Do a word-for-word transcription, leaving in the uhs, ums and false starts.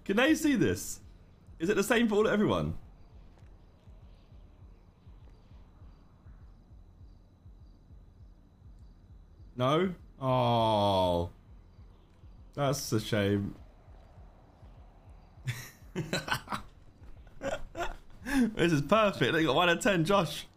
Can they see this? Is it the same for all everyone? No? Oh. That's a shame. This is perfect. They got one out of ten, Josh.